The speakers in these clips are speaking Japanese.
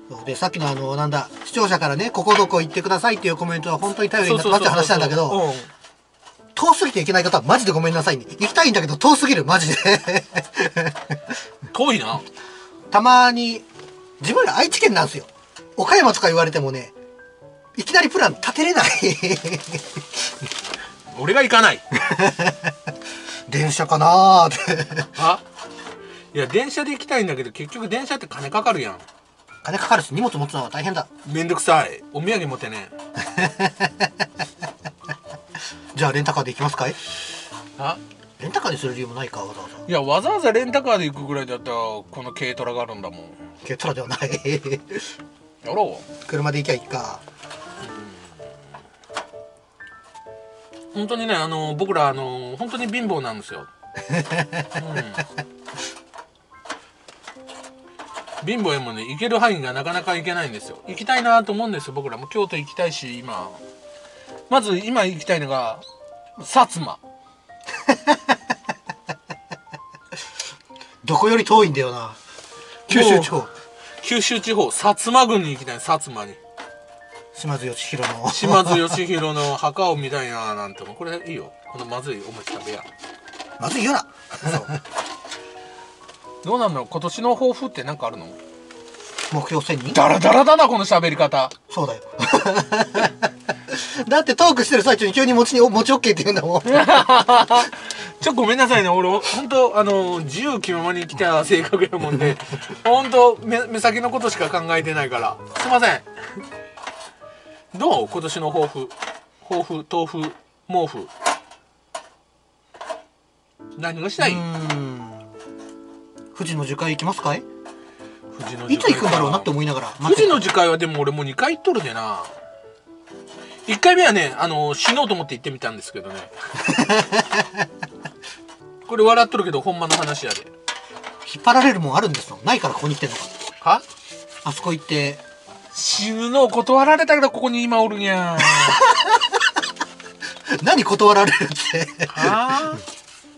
で、さっきのなんだ、視聴者からね、ここどこ行ってくださいっていうコメントは本当に頼りになってますって話なんだけど、遠すぎて行けない方はマジでごめんなさいね。行きたいんだけど遠すぎる、マジで。 遠いな。 たまに、自分ら愛知県なんですよ。岡山とか言われてもね、いきなりプラン立てれない。 俺が行かない。 電車かなーって。 あ、いや電車で行きたいんだけど結局電車って金かかるやん。 金かかるし荷物持つのは大変だ。 めんどくさい。お土産持ってね。 じゃあレンタカーで行きますかい？ あ、 レンタカーにする理由もないか、わざわざ。 いやわざわざレンタカーで行くぐらいだったらこの軽トラがあるんだもん。 軽トラではない。 やろう。 車で行きゃいいか。 本当にね、僕ら本当に貧乏なんですよ。貧乏へもね行ける範囲がなかなか行けないんですよ。行きたいなと思うんですよ。僕らも京都行きたいし、まず今行きたいのが薩摩。 どこより遠いんだよな。九州地方。 九州地方、薩摩郡に行きたい。薩摩に島津義弘の島津義弘の墓を見たいななんて。これいいよ、このまずいお餅食べや。 まずいよな。 そうどうなんだろう。今年の抱負って何かあるの？ 目標1000人。 ダラダラだなこの喋り方。 そうだよ。だってトークしてる最中に急に餅 OK って言うんだもん。 ごめんなさいね。俺本当自由気ままに来た性格やもんで、本当目先のことしか考えてないからすいません。どう？今年の抱負、豆腐、毛布。何がしたい？ 富士の樹海行きますかい？ 富士のいつ行くんだろうなって思いながら。 富士の樹海はでも俺もう2回行っとるでな。1回目はね死のうと思って行ってみたんですけどね。これ笑っとるけどほんまの話やで。 引っ張られるもんあるんですよ。ないからここに来てんのか。 は？ あそこ行って死ぬのを断られたからここに今おるんや。 何断られるって。 はあ。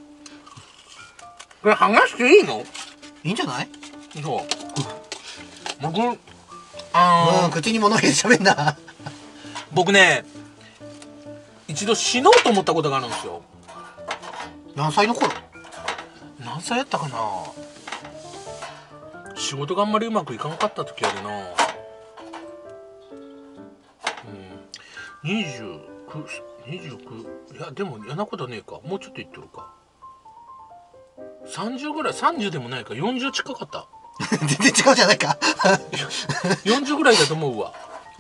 これ話していいの？ いいんじゃない？ そう。僕口に物入れて喋んな。 僕ね一度死のうと思ったことがあるんですよ。 何歳の頃？ 何歳やったかな。仕事があんまりうまくいかんかった時やでな。29いやでも嫌なことねえか。もうちょっと言っとるか。30ぐらい。30でもないか。40近かった。 全然違うじゃないか。 40ぐらいだと思うわ。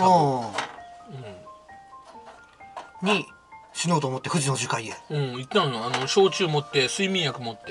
に死のうと思って富士の樹海へ。 行ったのよ。焼酎持って睡眠薬持って。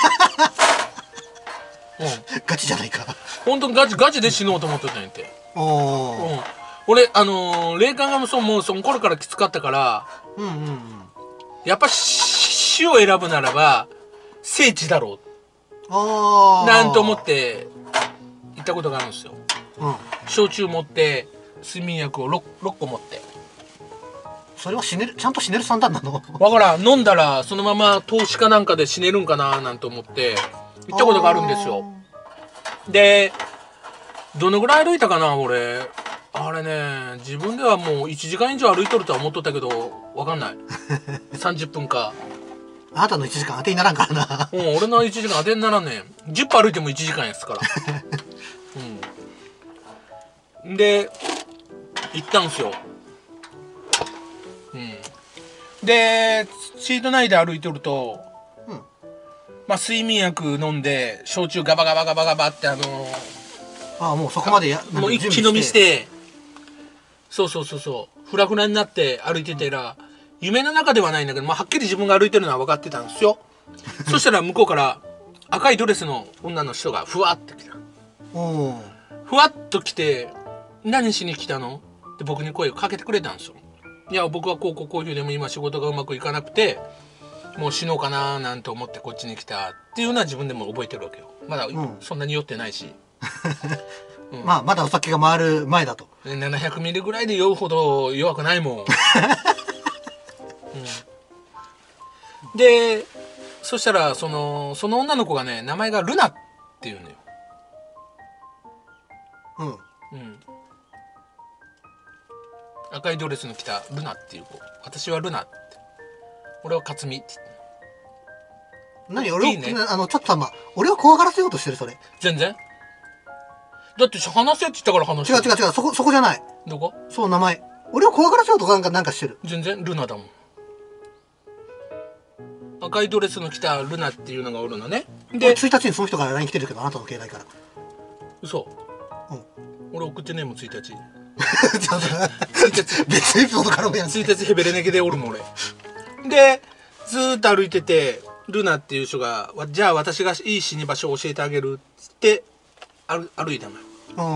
ガチじゃないか。 本当にガチで死のうと思ってたんやって。俺霊感がもうその頃からきつかったから、やっぱ死を選ぶならば聖地だろうなんと思って行ったことがあるんですよ。焼酎持って睡眠薬を 6個持って。 それはちゃんと死ねる算段なの？ だから飲んだらそのまま投資かなんかで死ねるんかななんて思って行ったことがあるんですよ。でどのぐらい歩いたかな俺。あれね、自分ではもう1時間以上歩いとるとは思っとったけど分かんない。30分か。 あなたの1時間当てにならんからな。 俺の1時間当てにならんねん。10歩歩いても1時間やつから。で行ったんすよ。でシート内で歩いとると、睡眠薬飲んで焼酎ガバガバガバガバってもうそこまでもう一気飲みして、そうフラフラになって歩いててら、夢の中ではないんだけど、はっきり自分が歩いてるのは分かってたんですよ。そしたら向こうから赤いドレスの女の人がふわって来た。ふわっと来て「何しに来たの？」って僕に声をかけてくれたんですよ。いや僕はこういうでも今仕事がうまくいかなくてもう死のうかななんて思ってこっちに来たっていうのは自分でも覚えてるわけよ。まだそんなに酔ってないし。 まだお酒が回る前だと。 700ミリぐらいで酔うほど弱くないもん。でそしたらその女の子がね、名前がルナっていうのよ。 うん、赤いドレスの着たルナっていう子、私はルナって、俺は克実って。 何俺をいいね、 ちょっとさ、俺を怖がらせようとしてるそれ。 全然。だって話せって言ったから話してる。 違う、そこじゃない。 どこ？ そう、名前。俺を怖がらせようとかなんかしてる。 全然ルナだもん。赤いドレスの着たルナっていうのがおるのね。 で、1日にその人から LINE 来てるけど、あなたの携帯から。 嘘。 うん。 俺送ってねえもん、1日。 ちょっと別エピソードからもやん。 1日ヘベレネゲでおるもん、俺。で、ずーっと歩いてて、ルナっていう人が、じゃあ私がいい死に場所を教えてあげるっつって、歩いたのよ。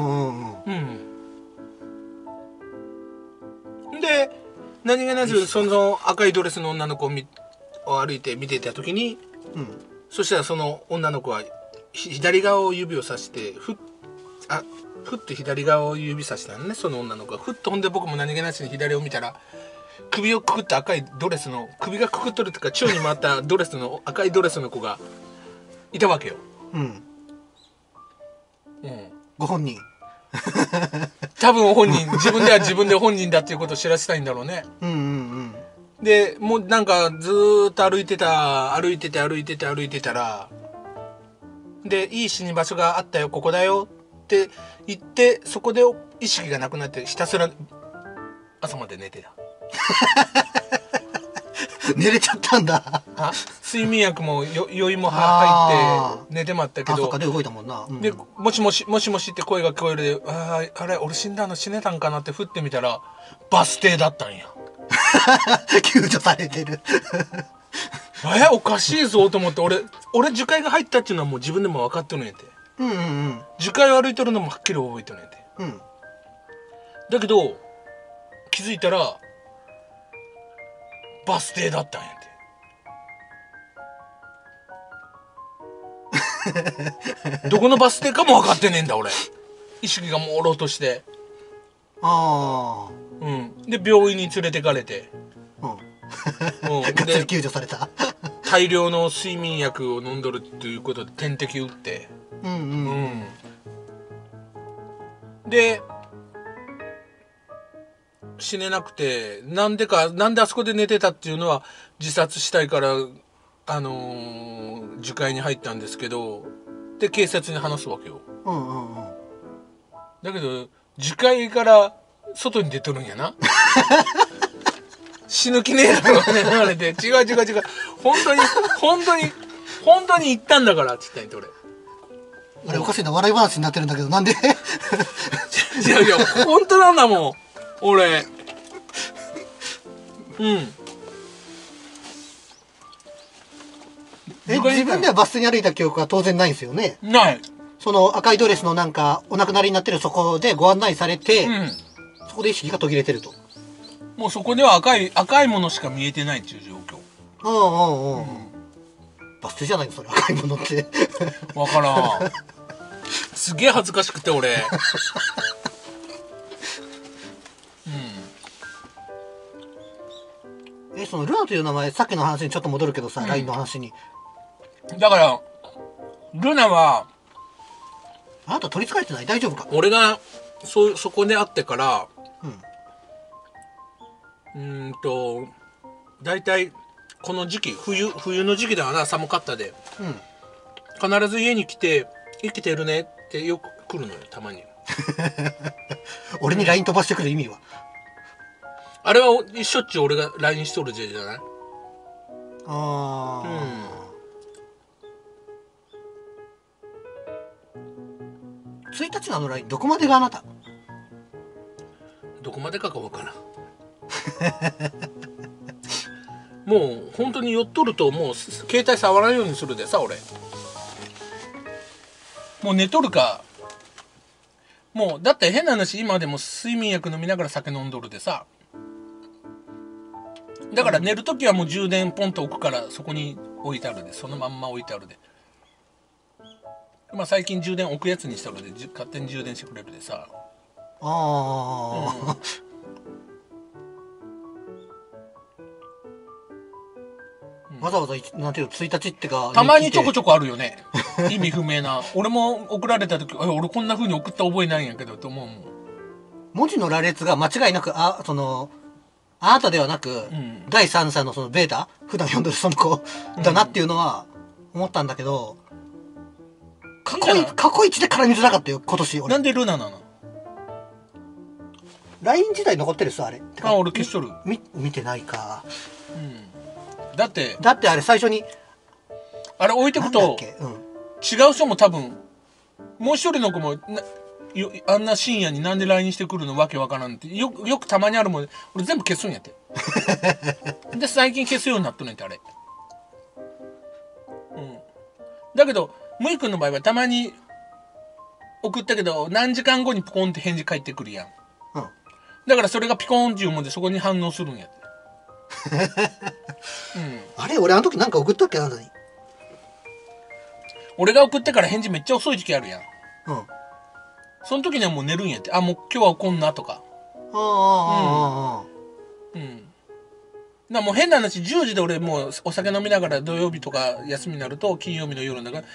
で、何気なくその赤いドレスの女の子を歩いて見ていた時に、そしたらその女の子は左側を指をさしてふって左側を指さしたのね、その女の子が。ふっと、ほんで僕も何気なしに左を見たら、首をくくった赤いドレスの、首がくくっとるというか宙に回ったドレスの赤いドレスの子がいたわけよ。 ご本人。 多分本人、自分では自分で本人だっていうことを知らせたいんだろうね。で、もうなんかずーっと歩いてたら、で、いい死に場所があったよ、ここだよって言って、そこで意識がなくなってひたすら朝まで寝てた。 寝れちゃったんだ。 睡眠薬も酔いも入って寝てまったけど、 そっかで動いたもんな。 で、もしもしって声が聞こえるで、あれ俺死ねたんかなって振ってみたらバス停だったんや。 救助されてる。 おかしいぞと思って、俺樹海が入ったっていうのはもう自分でも分かってるんやて。樹海を歩いてるのもはっきり覚えてるんやて。だけど気づいたらバス停だったんやて。どこのバス停かも分かってねえんだ俺。意識が朦朧として。で病院に連れてかれて、 で救助された。 大量の睡眠薬を飲んどるっていうことで点滴打って、で死ねなくて、なんであそこで寝てたっていうのは、自殺したいから樹海に入ったんですけど、で警察に話すわけよ。だけど樹海から外に出とるんやな。死ぬ気ねえだろって言われて、違う本当に行ったんだからって言ったんやて。 俺あれおかしいな、笑い話になってるんだけど、なんで。 いや本当なんだもん俺。 自分ではバス停に歩いた記憶は当然ないんですよね。 ない。 その赤いドレスのなんかお亡くなりになってるそこでご案内されて、そこで意識が途切れてると。 もうそこでは赤いものしか見えてないっていう状況。 バス停じゃないのそれ、赤いものって。 わからん。すげえ恥ずかしくて俺。 そのルナという名前、さっきの話にちょっと戻るけどさ、LINE の話に。 だからルナはあなた取りつかれてない？大丈夫か？ 俺がそこで会ってから、だいたいこの時期、冬の時期だわな、寒かったで、必ず家に来て生きてるねってよく来るのよ、たまに。 俺に LINE 飛ばしてくる意味は？ あれはしょっちゅう俺が LINE しとるじゃない。 1日のあの LINE どこまでがあなた？ どこまでか分からん。もう本当に酔っとるともう携帯触らんようにするでさ、俺もう寝とるか。もうだって変な話、今でも睡眠薬飲みながら酒飲んどるでさ。だから寝るときはもう充電ポンと置くから、そこに置いてあるで、そのまんま置いてあるで。最近充電置くやつにしたので勝手に充電してくれるでさ。 わざわざなんていうの1日ってかたまにちょこちょこあるよね。意味不明な。俺も送られた時、俺こんな風に送った覚えないんやけどと思うもん。 文字の羅列が間違いなくあなたではなく、第三者のそのベータ普段読んでるその子だなっていうのは思ったんだけど、過去一で絡みづらかったよ今年俺。 なんでルナなの？ LINE 時代残ってるっすあれ。 俺消しとる。 見てないか。 だってあれ最初にあれ置いてくと、違う人も多分もう一人の子もあんな深夜になんで LINE してくるのわけわからんってよくたまにあるもん。俺全部消すんやってで最近消すようになっとんねんってあれ。だけどむいくんの場合はたまに送ったけど何時間後にポコンって返事返ってくるやん。だからそれがピコンっていうもんでそこに反応するんやってあれ俺あの時なんか送ったっけ？あなたに。 俺が送ってから返事めっちゃ遅い時期あるやん。その時にはもう寝るんやって。もう今日は怒んなとか。もう変な話、10時で俺もうお酒飲みながら土曜日とか休みになると金曜日の夜だから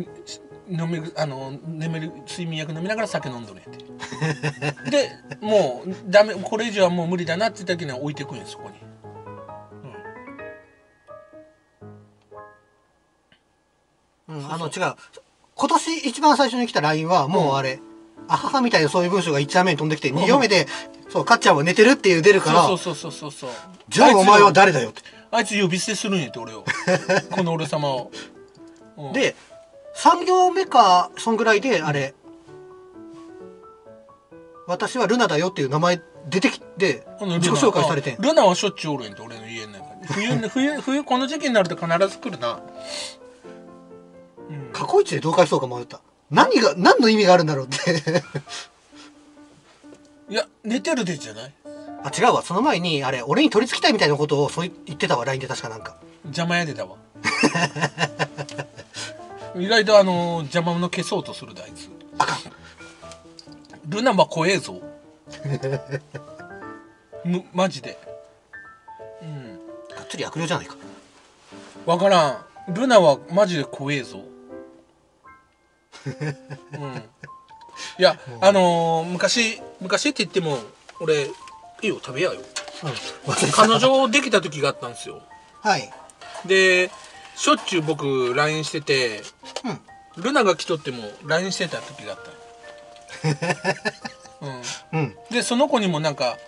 眠る睡眠薬飲みながら酒飲んどるんやってでもうダメ、これ以上はもう無理だなって言った時には置いてくんやそこに。 違う。今年一番最初に来た LINE はもうあれ、あははみたいなそういう文章が1話目に飛んできて、2行目で、かっちゃんは寝てるっていう出るから、 そう。 じゃあお前は誰だよって。 あいつ呼び捨てするんやって俺を。この俺様を。 で、3行目か、そんぐらいで、あれ、私はルナだよっていう名前出てきて、自己紹介されてん。 ルナはしょっちゅうおるんやって俺の家の中で。冬この時期になると必ず来るな。 過去一でどう返そうか迷った。何の意味があるんだろうっていや寝てるでじゃない？ 違うわ。その前にあれ俺に取り付きたいみたいなことをそう言ってたわ LINE で。確かなんか邪魔やでたわ意外と邪魔の消そうとするだあいつ。 あかん。 ルナは怖えぞマジで。 がっつり悪霊じゃないか。 わからん。ルナはマジで怖えぞいや昔って言っても俺いいよ食べやよ、彼女できた時があったんですよ。でしょっちゅう僕 LINE してて、ルナが来とっても LINE してた時があった、でその子にもなんか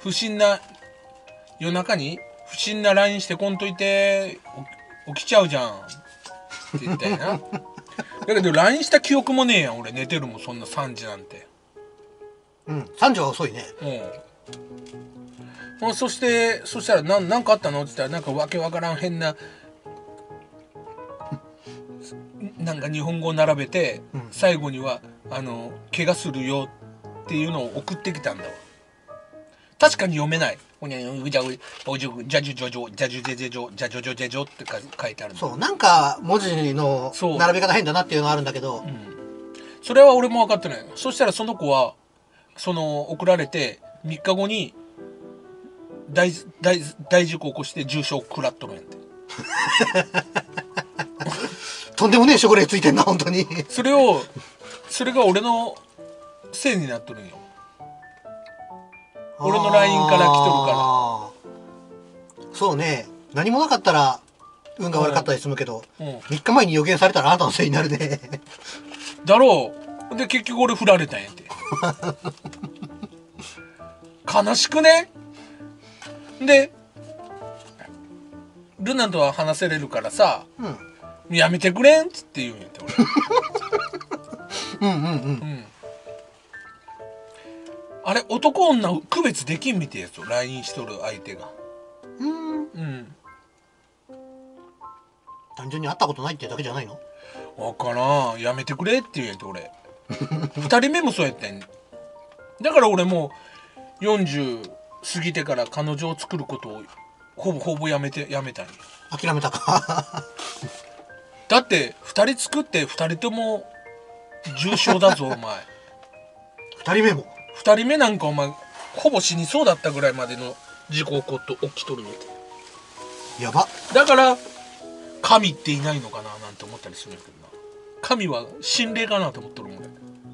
夜中に不審な LINE してこんといて起きちゃうじゃんって言ったよなだけど LINE した記憶もねえやん俺。寝てるもんそんな3時なんて。 3時は遅いね。 そしたらなんかあったのって言ったらなんかわけわからん変ななんか日本語を並べて、最後には怪我するよっていうのを送ってきたんだわ。確かに読めない。じゃじゅじゃじゅじょじゃじゅじゃじゅじょじゃじょじょじゃじょって書いてある。 そうなんか文字の並べ方変だなっていうのはあるんだけど、 それは俺も分かってない。そしたらその子は送られて3日後に大事故起こして重傷食らっとるんやってとんでもねえ症例ついてんな本当にそれが俺のせいになっとるんよ。俺の LINE から来とるから。 そうね。何もなかったら運が悪かったりするけど、3日前に予言されたらあなたのせいになるねだろう。で結局俺振られたんやって悲しくね。でルナとは話せれるからさ、やめてくれんっつって言うんやって俺あれ男女区別できんみてえやつ LINE しとる相手が。 単純に会ったことないってだけじゃないの？ わからん。やめてくれって言うんやって俺2人目もそうやってん。だから俺もう40過ぎてから彼女を作ることをほぼやめたんや。 諦めたかだって2人作って2人とも重症だぞお前 2人目も 2人目なんかお前ほぼ死にそうだったぐらいまでの事故起きとるみたい。 やば。 だから神っていないのかななんて思ったりするんだけどな。神は心霊かなと思ってるもんね。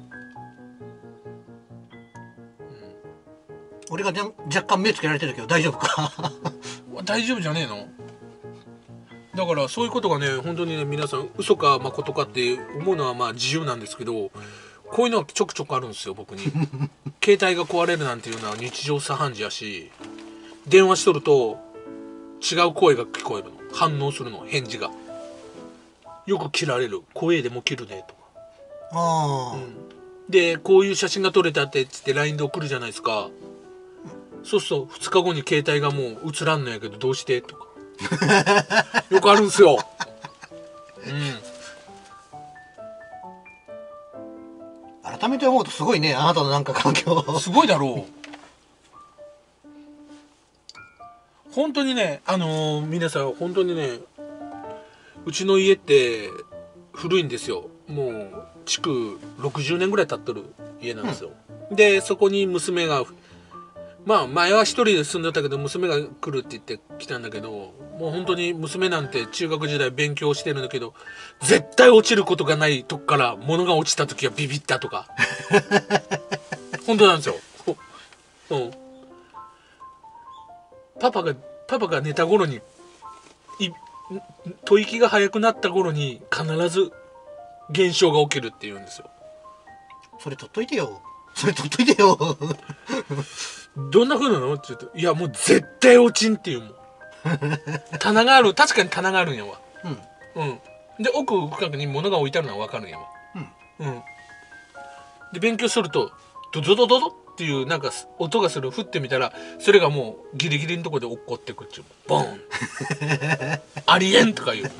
俺が若干目つけられてるけど大丈夫か？ 大丈夫じゃねえの？だからそういうことがね、本当にね、皆さん嘘か誠かって思うのはまあ自由なんですけど、こういうのはちょくちょくあるんですよ、僕に。携帯が壊れるなんていうのは日常茶飯事やし、電話しとると違う声が聞こえるの、反応するの、返事がよく切られる、声でも切るねとか。 ああ、 でこういう写真が撮れたってっつって LINE で送るじゃないですか。そうすると2日後に携帯がもう映らんのやけどどうしてとかよくあるんですよ。 改めて思うとすごいね、あなたのなんか環境。 すごいだろう。本当にね、皆さん本当にね、うちの家って古いんですよ。もう築60年ぐらい経ってる家なんですよ。でそこに娘が、まあ前は一人で住んでたけど娘が来るって言って来たんだけど、もう本当に娘なんて中学時代勉強してるんだけど、絶対落ちることがないとこから物が落ちた時はビビったとか本当なんですよ。パパが寝た頃に吐息が早くなった頃に必ず現象が起きるって言うんですよ。 それ取っといてよ。それ取っといてよ。 どんな風なのって言うと、いやもう絶対落ちんっていうもん。棚がある、確かに棚があるんやわ。で奥深くに物が置いてあるのは分かるんやわ。で勉強するとドドドドドっていうなんか音がする、振ってみたらそれがもうギリギリのとこで落っこってくっちゅう、ボンありえんとか言う。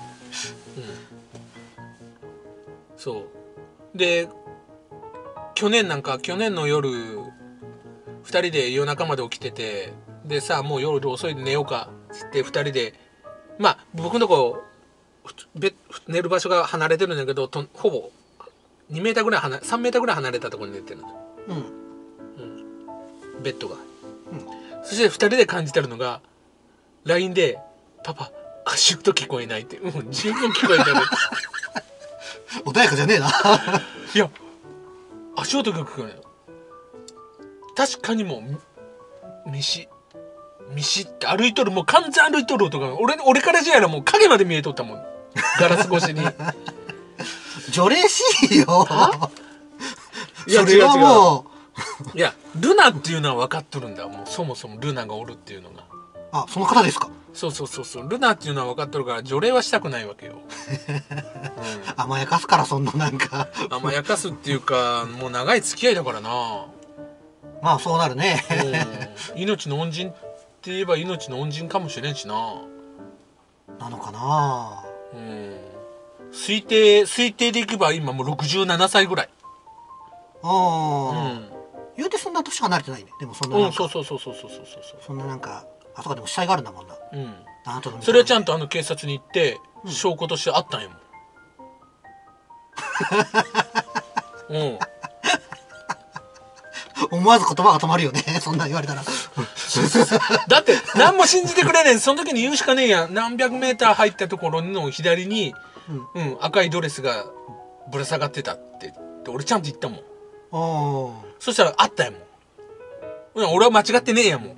そうで去年の夜2人で夜中まで起きてて、でさもう夜遅いで寝ようかっつって2人で、まあ僕のとこ寝る場所が離れてるんだけど、ほぼ2メーターぐらい3メーターぐらい離れたところに寝てるの、ベッドが、そして2人で感じてるのが LINE で「パパ足音聞こえない」って、十分聞こえてる穏やかじゃねえな。 いや足音が聞こえない。確かにもうミシって歩いとる、もう完全歩いとる音が俺からじゃやらもう影まで見えとったもん、ガラス越しに。 除霊しいよ。 いやそれはもういやルナっていうのは分かっとるんだ、もうそもそもルナがおるっていうのが。 あ、その方ですか。 そうルナっていうのは分かっとるから除霊はしたくないわけよ。 甘やかすから、そんななんか。 甘やかすっていうかもう長い付き合いだからな。 まあそうなるね。 命の恩人って言えば命の恩人かもしれんしな。 なのかな。 推定でいけば今もう67歳ぐらい。 言うてそんな年離れてないね。でもそんななんか、 そうそんななんかあそこでも死体があるんだもんな。あなたのそれはちゃんと警察に行って証拠としてあったんやもん。 思わず言葉が止まるよね。そんなん言われたら。 だって何も信じてくれねえ。その時に言うしかねえやん。何百メーター入ったところの左に、赤いドレスがぶら下がってたって俺ちゃんと言ったもん。そしたらあったやもん。俺は間違ってねえやもん。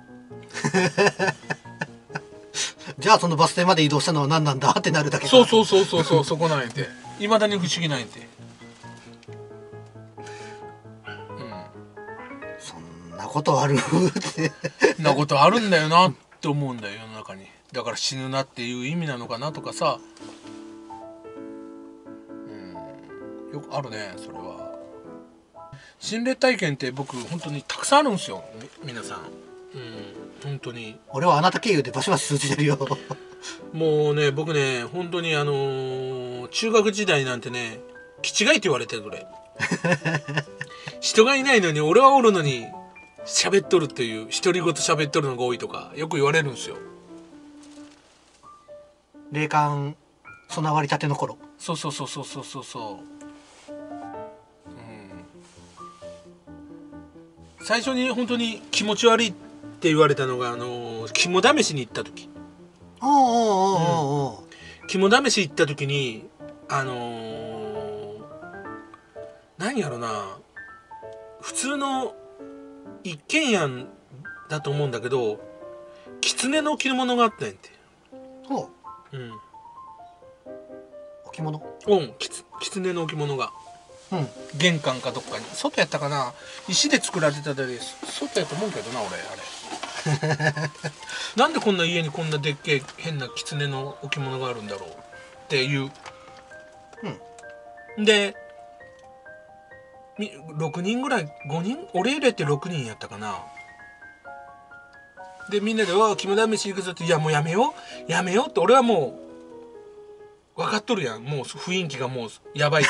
じゃあそのバス停まで移動したのは何なんだってなるだけ。 そうそこなんやて。いまだに不思議なんやて。 そんなことあるってそんなことあるんだよなって思うんだよ、世の中に。だから死ぬなっていう意味なのかなとかさ。よくあるね、それは。心霊体験って僕本当にたくさんあるんですよ、皆さん。本当に。 俺はあなた経由でバシバシ通じてるよ。 もうね、僕ね、本当に中学時代なんてね、気違いって言われてるぐらい。人がいないのに俺はおるのに喋っとるっていう、独り言喋っとるのが多いとかよく言われるんですよ。 霊感備わりたての頃。 そう。最初に本当に気持ち悪いって言われたのが肝試しに行った時。 肝試し行った時に何やろな、普通の一軒家だと思うんだけど、狐の置物があったんやんて。 ほうん。 置物。 狐の置物が。 うん。 玄関かどっかに。外やったかな。石で作られてたで、外やと思うけどな、俺あれ。なんでこんな家にこんなでっけえ変な狐の置物があるんだろうっていう。うん。で、6人ぐらい、5人、俺入れて6人やったかな。でみんなで「わあ肝試し行くぞ」って「いやもうやめようやめよう」って俺はもう分かっとるやん、もう雰囲気がもうやばい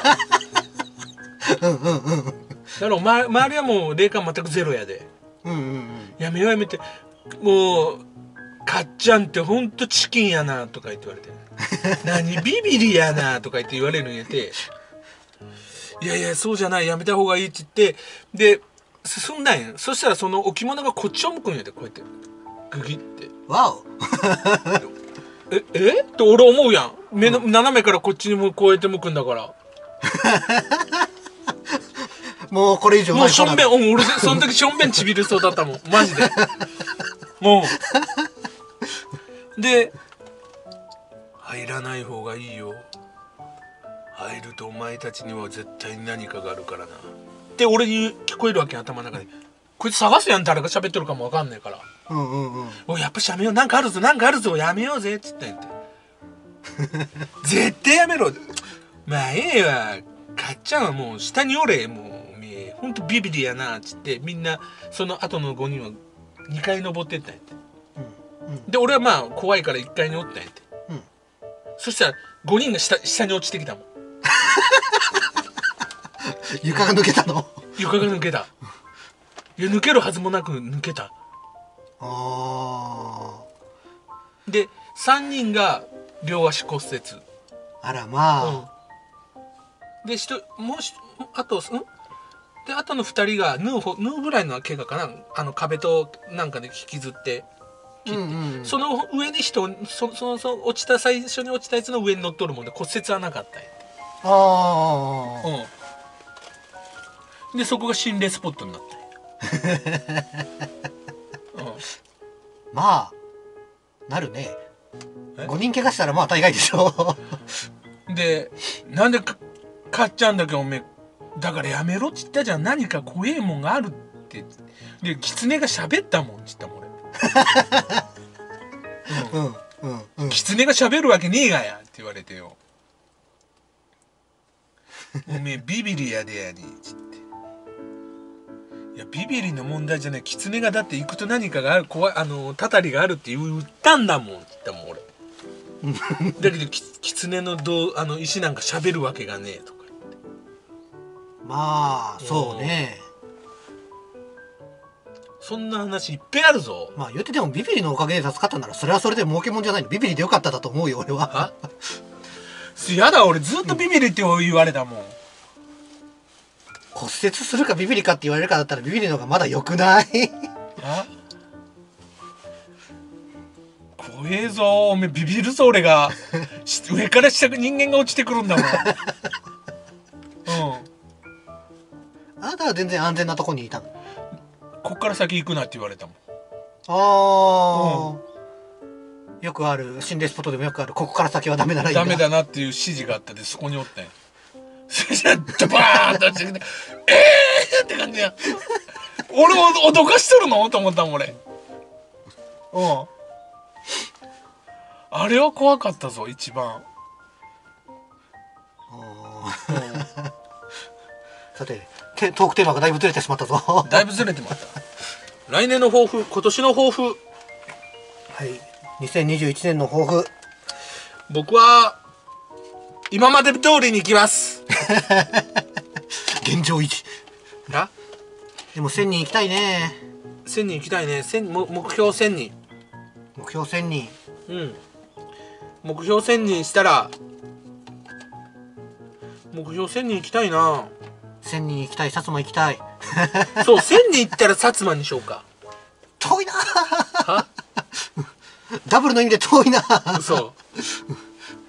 っていうのがだから周りはもう霊感全くゼロやで「やめようやめてもうかっちゃんってほんとチキンやな」とか言って言われて「何ビビリやな」とか言って言われるんやて「いやいやそうじゃないやめた方がいい」って言ってで進んだんや。そしたらその置物がこっちを向くんやで、こうやってグギってわおえって俺思うやん。斜めからこっちにもこうやって向くんだからもうこれ以上もうしょんべん、俺その時しょんべんちびるそうだったもんマジでもうで入らない方がいいよ、入るとお前たちには絶対に何かがあるからなって俺に聞こえるわけ、頭の中で。こいつ探すやん、誰が喋ってるかも分かんないから。おいやっぱしやめよう、なんかあるぞなんかあるぞやめようぜっつってんて絶対やめろ。まあええわ、かっちゃんはもう下におれ、もうおめえほんとビビリやなっつってみんなその後の5人は2階登ってったんやって、で俺はまあ怖いから1階におったんやって、そしたら5人が下に落ちてきたもん床が抜けたの。 床が抜けた。いや抜けるはずもなく抜けた。で3人が両足骨折。 あらまあ、 であとであとの2人が縫うぐらいの怪我かな、壁となんかで引きずって切って、その上にその落ちた最初に落ちたやつの上に乗っとるもんで骨折はなかったんや。でそこが心霊スポットになったまあなるね。5人怪我したらまあ大概でしょでなんでかっちゃんだけおめえだからやめろっつったじゃん、何か怖えもんがあるってで狐が喋ったもんっつったもん俺狐が喋るわけねえがやって言われてよおめえビビリやでやにっつって、いやビビリの問題じゃない、狐がだって行くと何かがある、怖いたたりがあるって言ったんだもんって言ったもん俺だけど狐の石なんか喋るわけがねえとか言って、 まあそうね、 そんな話いっぺいあるぞ。 まあ言っててもビビリのおかげで助かったならそれはそれで儲けもんじゃないの。ビビリでよかっただと思うよ俺は。 やだ俺ずっとビビリって言われたもん、 骨折するかビビリかって言われるかだったらビビリの方がまだ良くない怖えぞおめえ、ビビるぞ俺が上から下人間が落ちてくるんだもんあなたは全然安全なとこにいたの。 こっから先行くなって言われたもん。 よくある心霊スポットでもよくある、ここから先はダメならいいんだ、 ダメだなっていう指示があったでそこにおったんや。そしたらドバーンと落ちてきてって感じや。俺を脅かしとるのと思ったもん俺。あれは怖かったぞ一番。 さてトークテーマがだいぶずれてしまったぞだいぶずれてまった来年の抱負、今年の抱負。 はい、2021年の抱負。 僕は今まで通りに行きます現状維持。でも1000人行きたいね。 1000人行きたいね。目標1000人。 目標1000人。 目標1000人したら目標1000人行きたいな。 1000人行きたい。薩摩行きたいそう1000人行ったら薩摩にしようか。 遠いなダブルの意味で遠いなそう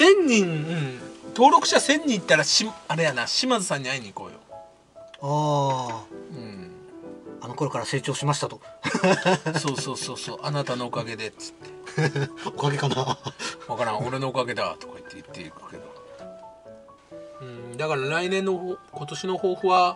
1000人、登録者1000人いったらあれやな、島津さんに会いに行こうよ。 ああ、あの頃から成長しましたと。 そうあなたのおかげでっつって。 おかげかな。 わからん、俺のおかげだとか言っていくけど、だから今年の抱負は、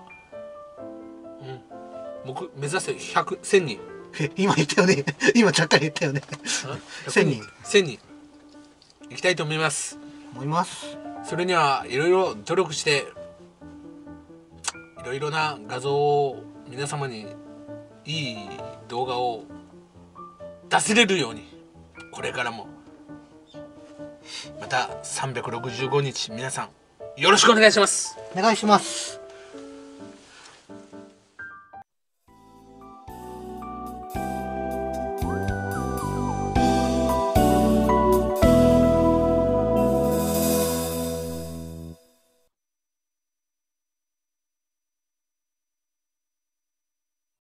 僕目指せ1000人。 今言ったよね。今ちゃっかり言ったよね。1000人行きたいと思います。それにはいろいろ努力して、いろいろな画像を皆様にいい動画を出せれるように、これからもまた365日皆さんよろしくお願いします。 お願いします。